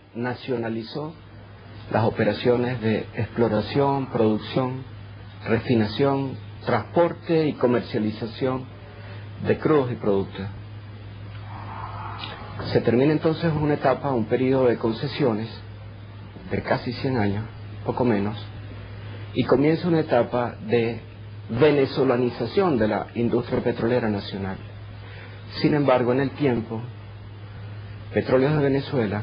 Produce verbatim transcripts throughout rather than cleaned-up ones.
nacionalizó las operaciones de exploración, producción, refinación, transporte y comercialización de crudos y productos. Se termina entonces una etapa, un periodo de concesiones de casi cien años, poco menos, y comienza una etapa de venezolanización de la industria petrolera nacional. Sin embargo, en el tiempo, Petróleos de Venezuela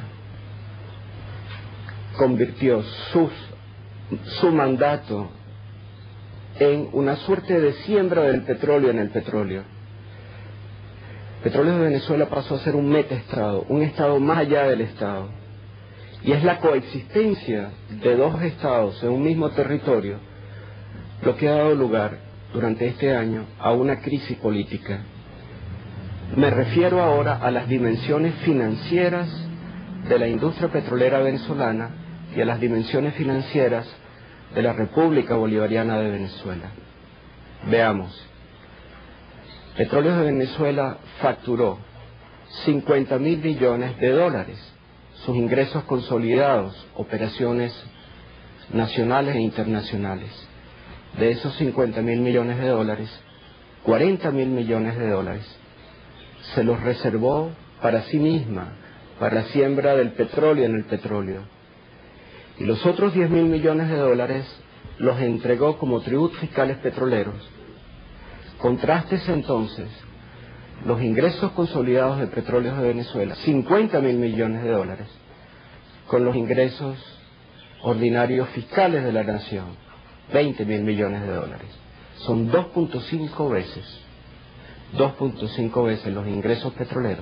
convirtió sus, su mandato en una suerte de siembra del petróleo en el petróleo. Petróleos de Venezuela pasó a ser un metaestado, un estado más allá del estado. Y es la coexistencia de dos estados en un mismo territorio lo que ha dado lugar durante este año a una crisis política. Me refiero ahora a las dimensiones financieras de la industria petrolera venezolana y a las dimensiones financieras de la República Bolivariana de Venezuela. Veamos. Petróleos de Venezuela facturó cincuenta mil millones de dólares, sus ingresos consolidados, operaciones nacionales e internacionales. De esos cincuenta mil millones de dólares, cuarenta mil millones de dólares se los reservó para sí misma, para la siembra del petróleo en el petróleo. Y los otros diez mil millones de dólares los entregó como tributos fiscales petroleros. Contrastes entonces los ingresos consolidados de Petróleos de Venezuela, cincuenta mil millones de dólares, con los ingresos ordinarios fiscales de la nación, veinte mil millones de dólares. Son dos punto cinco veces, dos punto cinco veces los ingresos petroleros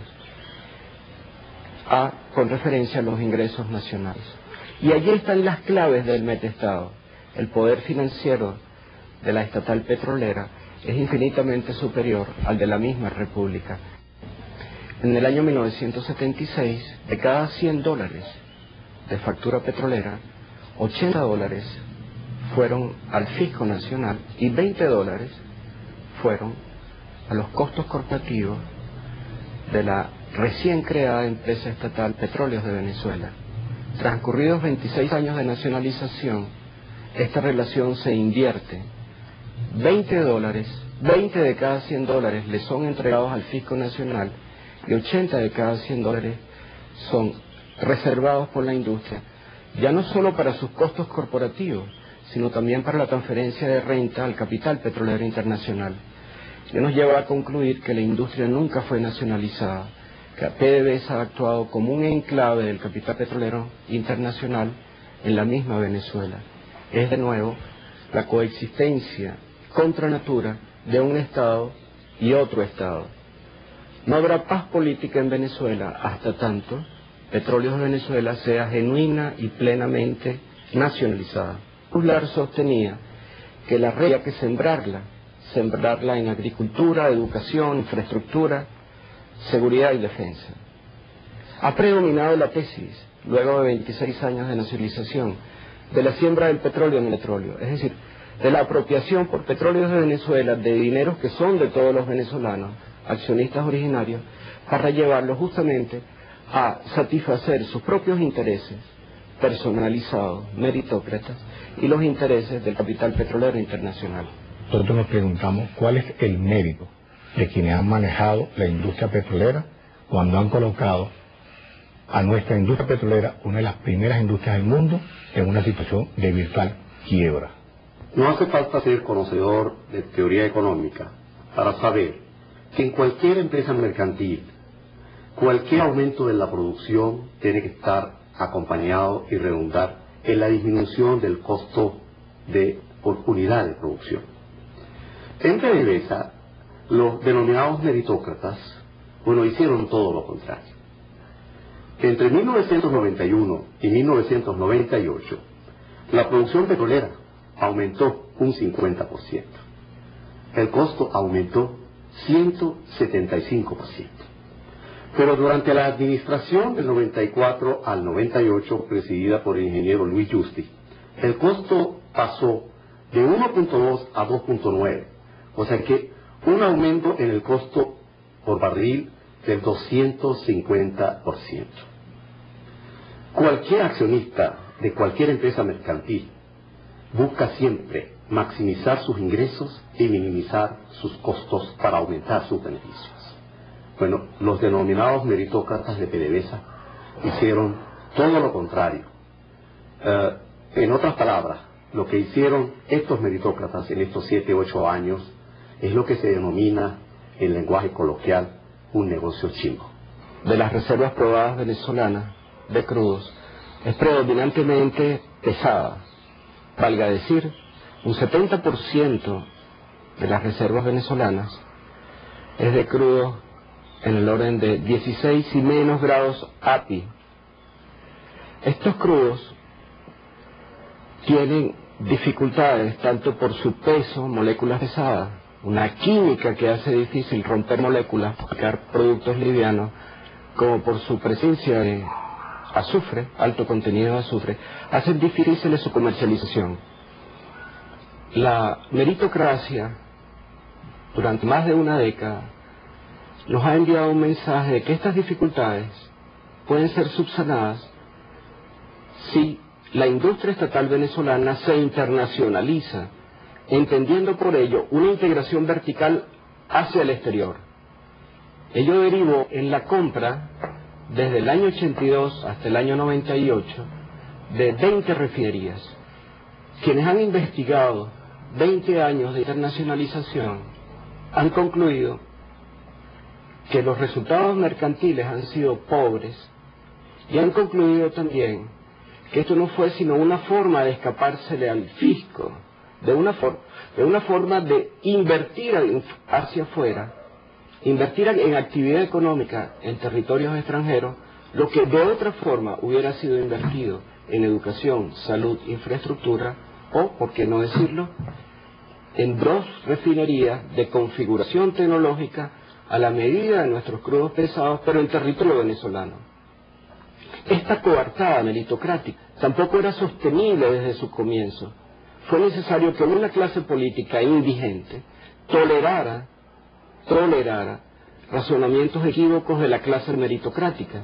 a, con referencia a los ingresos nacionales. Y allí están las claves del metaestado. El poder financiero de la estatal petrolera es infinitamente superior al de la misma república. En el año mil novecientos setenta y seis, de cada cien dólares de factura petrolera, ochenta dólares fueron al fisco nacional y veinte dólares fueron a los costos corporativos de la recién creada empresa estatal Petróleos de Venezuela. Transcurridos veintiséis años de nacionalización, esta relación se invierte. veinte dólares, veinte de cada cien dólares le son entregados al fisco nacional y ochenta de cada cien dólares son reservados por la industria, ya no solo para sus costos corporativos, sino también para la transferencia de renta al capital petrolero internacional. Que nos lleva a concluir que la industria nunca fue nacionalizada, que P D V S ha actuado como un enclave del capital petrolero internacional en la misma Venezuela. Es de nuevo la coexistencia contra natura de un Estado y otro Estado. No habrá paz política en Venezuela hasta tanto Petróleos de Venezuela sea genuina y plenamente nacionalizada. Uslar sostenía que la red había que sembrarla, sembrarla en agricultura, educación, infraestructura, seguridad y defensa. Ha predominado la tesis, luego de veintiséis años de nacionalización, de la siembra del petróleo en el petróleo, es decir, de la apropiación por Petróleos de Venezuela de dineros que son de todos los venezolanos, accionistas originarios, para llevarlos justamente a satisfacer sus propios intereses personalizados, meritócratas, y los intereses del capital petrolero internacional. Nosotros nos preguntamos cuál es el mérito de quienes han manejado la industria petrolera cuando han colocado a nuestra industria petrolera, una de las primeras industrias del mundo, en una situación de virtual quiebra. No hace falta ser conocedor de teoría económica para saber que en cualquier empresa mercantil, cualquier aumento de la producción tiene que estar acompañado y redundar en la disminución del costo de por unidad de producción. En P D V S A, los denominados meritócratas, bueno, hicieron todo lo contrario. Entre mil novecientos noventa y uno y mil novecientos noventa y ocho, la producción petrolera aumentó un cincuenta por ciento. El costo aumentó ciento setenta y cinco por ciento. Pero durante la administración del noventa y cuatro al noventa y ocho, presidida por el ingeniero Luis Justi, el costo pasó de uno punto dos a dos punto nueve, o sea que un aumento en el costo por barril del doscientos cincuenta por ciento. Cualquier accionista de cualquier empresa mercantil busca siempre maximizar sus ingresos y minimizar sus costos para aumentar sus beneficios. Bueno, los denominados meritócratas de PDVSA hicieron todo lo contrario. Eh, en otras palabras, lo que hicieron estos meritócratas en estos siete, ocho años es lo que se denomina en lenguaje coloquial un negocio chino. De las reservas probadas venezolanas de crudos es predominantemente pesada, valga decir, un setenta por ciento de las reservas venezolanas es de crudo en el orden de dieciséis y menos grados A P I. Estos crudos tienen dificultades tanto por su peso, moléculas pesadas, una química que hace difícil romper moléculas, fabricar productos livianos, como por su presencia de azufre, alto contenido de azufre, hacen difícil su comercialización. La meritocracia, durante más de una década, nos ha enviado un mensaje de que estas dificultades pueden ser subsanadas si la industria estatal venezolana se internacionaliza, entendiendo por ello una integración vertical hacia el exterior. Ello derivó en la compra, desde el año ochenta y dos hasta el año noventa y ocho, de veinte refinerías. Quienes han investigado veinte años de internacionalización han concluido que los resultados mercantiles han sido pobres y han concluido también que esto no fue sino una forma de escapársele al fisco, de una, for de una forma de invertir hacia afuera, invertir en actividad económica en territorios extranjeros, lo que de otra forma hubiera sido invertido en educación, salud, infraestructura, o, por qué no decirlo, en dos refinerías de configuración tecnológica a la medida de nuestros crudos pesados, pero en territorio venezolano. Esta coartada meritocrática tampoco era sostenible desde su comienzo. Fue necesario que una clase política indigente tolerara, tolerara razonamientos equívocos de la clase meritocrática.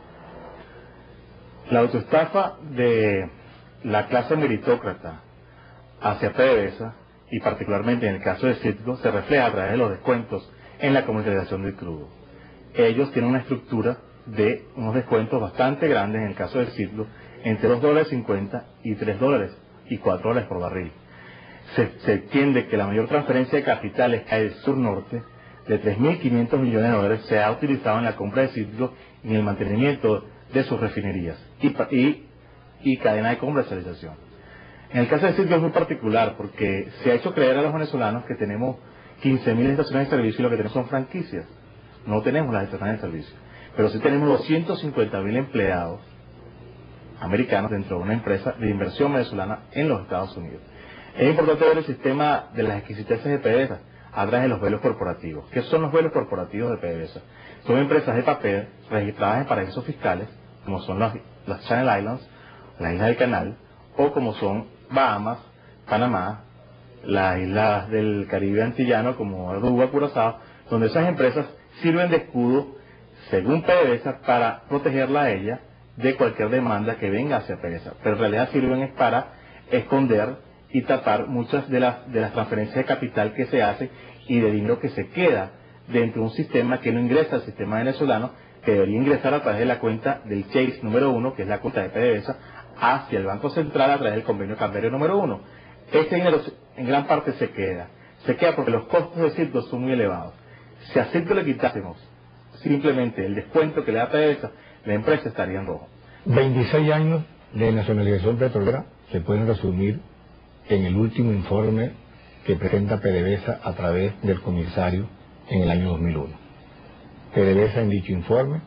La autoestafa de la clase meritócrata hacia PDVSA, y particularmente en el caso de Citgo, se refleja a través de los descuentos en la comercialización del crudo. Ellos tienen una estructura de unos descuentos bastante grandes, en el caso de Citgo, entre dos dólares cincuenta y tres dólares y cuatro dólares por barril. Se, se entiende que la mayor transferencia de capitales al sur-norte, de tres mil quinientos millones de dólares, se ha utilizado en la compra de Citgo y en el mantenimiento de sus refinerías y, y, y cadena de comercialización. En el caso de Citgo es muy particular porque se ha hecho creer a los venezolanos que tenemos quince mil estaciones de servicio y lo que tenemos son franquicias. No tenemos las estaciones de servicio, pero sí tenemos doscientos cincuenta mil empleados americanos dentro de una empresa de inversión venezolana en los Estados Unidos. Es importante ver el sistema de las exquisiteces de PDVSA a través de los vuelos corporativos. ¿Qué son los vuelos corporativos de PDVSA? Son empresas de papel registradas en paraísos fiscales, como son las, las Channel Islands, las Islas del Canal, o como son Bahamas, Panamá, las islas del Caribe antillano, como Aruba, Curazao, donde esas empresas sirven de escudo, según PDVSA, para protegerla a ella de cualquier demanda que venga hacia PDVSA, pero en realidad sirven es para esconder y tapar muchas de las, de las transferencias de capital que se hace y de dinero que se queda dentro de un sistema que no ingresa al sistema venezolano, que debería ingresar a través de la cuenta del Chase número uno, que es la cuenta de PDVSA, hacia el Banco Central a través del convenio cambiario número uno. Este dinero en gran parte se queda, se queda porque los costos de Citgo son muy elevados. Si a Citgo le quitásemos simplemente el descuento que le da PDVSA, la empresa estaría en rojo. veintiséis años de nacionalización petrolera se pueden resumir en el último informe que presenta PDVSA a través del comisario en el año dos mil uno. PDVSA en dicho informe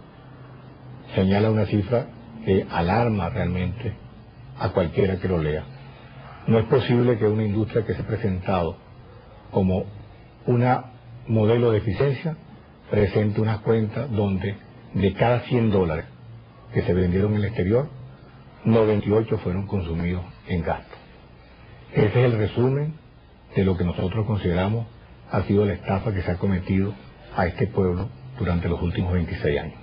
señala una cifra que alarma realmente a cualquiera que lo lea. No es posible que una industria que se ha presentado como un modelo de eficiencia presente unas cuentas donde de cada cien dólares que se vendieron en el exterior, noventa y ocho fueron consumidos en gasto. Ese es el resumen de lo que nosotros consideramos ha sido la estafa que se ha cometido a este pueblo durante los últimos veintiséis años.